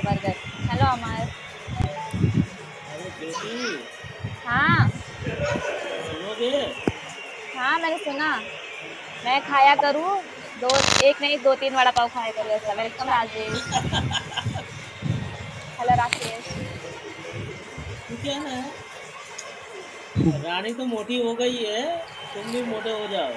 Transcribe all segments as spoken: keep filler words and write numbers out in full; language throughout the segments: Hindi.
बर्गर। हेलो अमर। अरे बेटी, हाँ सुनोगे? हाँ, मैंने सुना। मैं खाया करूँ, दो एक नहीं दो तीन वड़ा पाव खाया करूँ ऐसा। वेलकम राजेश। हेलो राकेश। तू क्या ना, रानी तो मोटी हो गई है, तुम भी मोटे हो जाओ।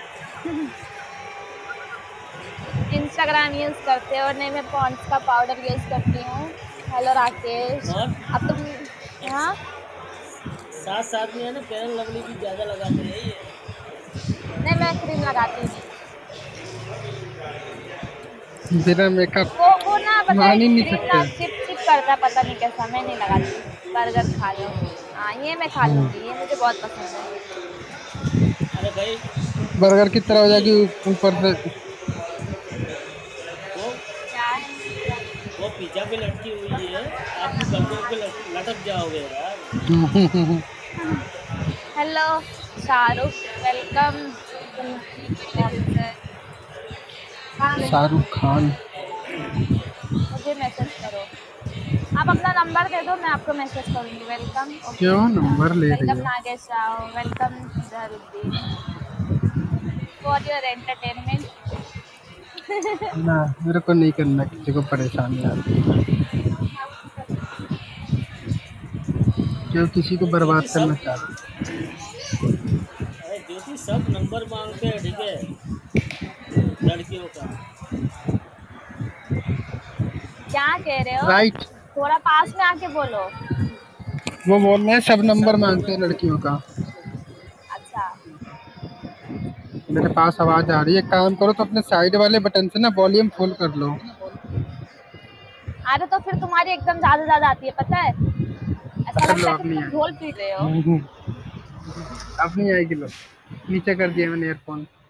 इंस्टाग्राम यूज करते हो? नहीं, मैं पॉन्ड्स का पाउडर यूज करती हूँ। हेलो राकेश। और अब तुम। हाँ। साथ साथ में है ना, फेयर लवली भी ज्यादा लगाते हैं ये। नहीं, मैं क्रीम लगाती नहीं। बिना मेकअप वो वो ना पता है, मान ही नहीं क्रीम ना सकते। चिप चिप करता है, पता नहीं कैसा। मैं नहीं लगाती। बर्गर खा लो। हाँ, ये मैं खा लूंगी, ये मुझे बहुत पसंद है। अरे भाई बर्गर की तरह हो बेटी, जाएगी ऊपर से। वो क्या है? वो पिज्जा पे लटकी हुई है, आप भी बर्गर पे लट, लटक जाओगे यार। Hello Shahrukh, welcome to officer. Shahrukh Khan. मुझे मैसेज करो। आप अपना नंबर दे दो, मैं आपको मैसेज करूंगी। वेलकम। ओके। क्यों नंबर ले रही वेलकम हो? Nagesh Rao. Welcome Zaheeruddin. For your entertainment. ना, मेरे को नहीं करना किसी को परेशान यार। क्यों किसी को अरे बर्बाद ज्योति करना सब चाहते? अरे ज्योति सब नंबर मांगते हैं, ठीक है, लड़कियों का। क्या कह रहे हो? राइट। थोड़ा पास में आके बोलो। वो बोल रहे हैं सब अरे नंबर सब मांगते नंबर। हैं लड़कियों का। अच्छा। मेरे पास आवाज आ रही है, काम करो तो अपने साइड वाले बटन से ना वॉल्यूम फुल कर लो। अरे तो फिर तुम्हारी एकदम ज्यादा ज्यादा आती है, पता है। ऐसा कर लो, लगता है कि अब नहीं तुम ढोल आएगी। पीट रहे हो। अब नहीं आएगी। लो, नीचे कर दिया मैंने ईयरफोन।